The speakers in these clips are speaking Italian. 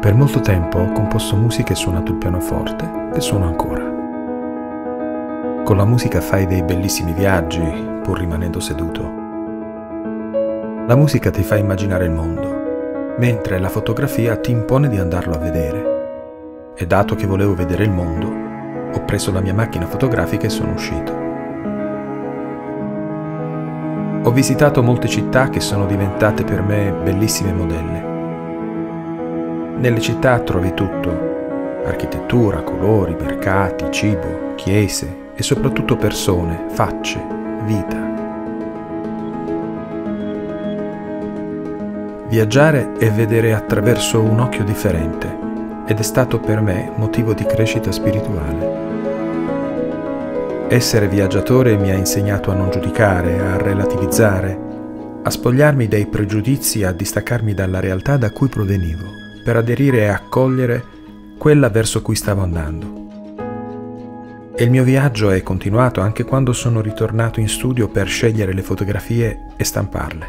Per molto tempo ho composto musica e suonato il pianoforte e suono ancora. Con la musica fai dei bellissimi viaggi, pur rimanendo seduto. La musica ti fa immaginare il mondo, mentre la fotografia ti impone di andarlo a vedere. E dato che volevo vedere il mondo, ho preso la mia macchina fotografica e sono uscito. Ho visitato molte città che sono diventate per me bellissime modelle. Nelle città trovi tutto: architettura, colori, mercati, cibo, chiese e soprattutto persone, facce, vita. Viaggiare è vedere attraverso un occhio differente ed è stato per me motivo di crescita spirituale. Essere viaggiatore mi ha insegnato a non giudicare, a relativizzare, a spogliarmi dai pregiudizi e a distaccarmi dalla realtà da cui provenivo, per aderire e accogliere quella verso cui stavo andando. E il mio viaggio è continuato anche quando sono ritornato in studio per scegliere le fotografie e stamparle.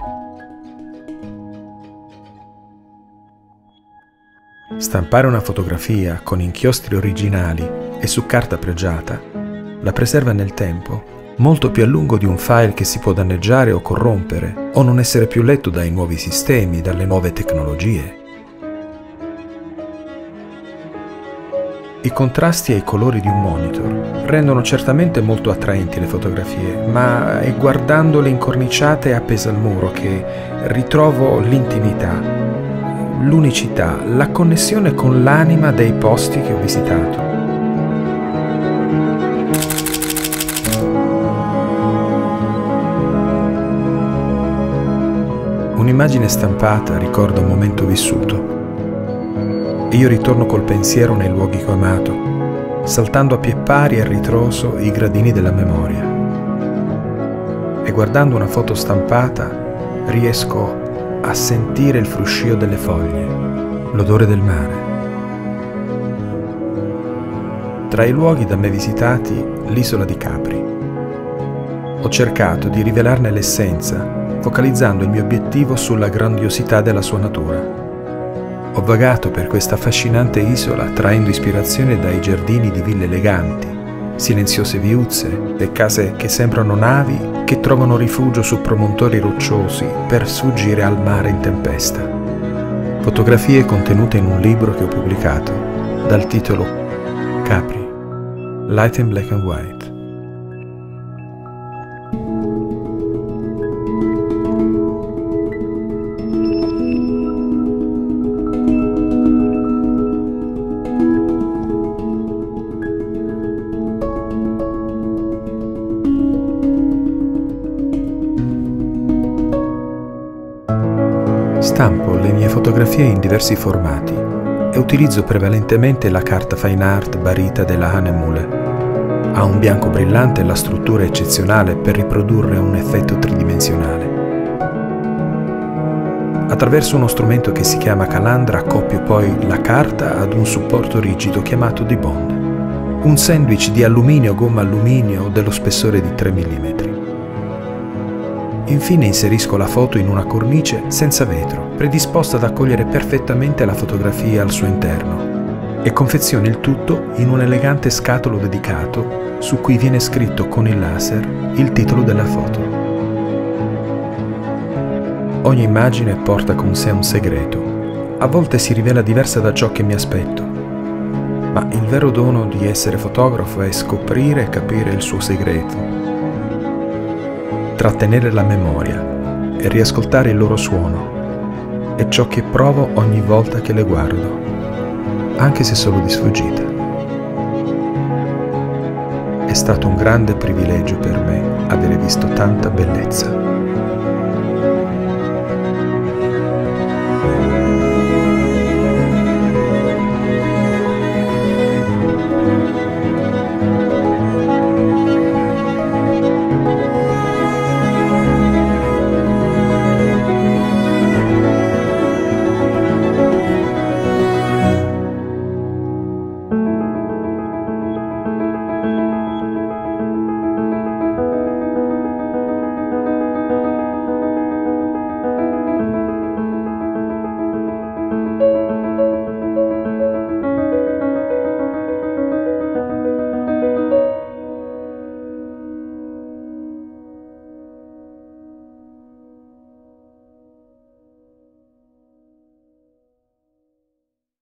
Stampare una fotografia con inchiostri originali e su carta pregiata la preserva nel tempo molto più a lungo di un file che si può danneggiare o corrompere o non essere più letto dai nuovi sistemi, dalle nuove tecnologie. I contrasti e i colori di un monitor rendono certamente molto attraenti le fotografie, ma è guardandole incorniciate appese al muro che ritrovo l'intimità, l'unicità, la connessione con l'anima dei posti che ho visitato. Un'immagine stampata ricorda un momento vissuto. E io ritorno col pensiero nei luoghi che ho amato, saltando a piè pari e a ritroso i gradini della memoria. E guardando una foto stampata riesco a sentire il fruscio delle foglie, l'odore del mare. Tra i luoghi da me visitati, l'isola di Capri. Ho cercato di rivelarne l'essenza, focalizzando il mio obiettivo sulla grandiosità della sua natura. Ho vagato per questa affascinante isola traendo ispirazione dai giardini di ville eleganti, silenziose viuzze e case che sembrano navi che trovano rifugio su promontori rocciosi per sfuggire al mare in tempesta. Fotografie contenute in un libro che ho pubblicato dal titolo Capri, Light in Black and White. Stampo le mie fotografie in diversi formati e utilizzo prevalentemente la carta fine art barita della Hahnemuhle. Ha un bianco brillante e la struttura è eccezionale per riprodurre un effetto tridimensionale. Attraverso uno strumento che si chiama calandra accoppio poi la carta ad un supporto rigido chiamato debond, un sandwich di alluminio o gomma alluminio dello spessore di 3 mm. Infine inserisco la foto in una cornice senza vetro, predisposta ad accogliere perfettamente la fotografia al suo interno, e confeziono il tutto in un elegante scatolo dedicato su cui viene scritto con il laser il titolo della foto. Ogni immagine porta con sé un segreto, a volte si rivela diversa da ciò che mi aspetto, ma il vero dono di essere fotografo è scoprire e capire il suo segreto, trattenere la memoria e riascoltare il loro suono. È ciò che provo ogni volta che le guardo, anche se solo di sfuggita. È stato un grande privilegio per me avere visto tanta bellezza.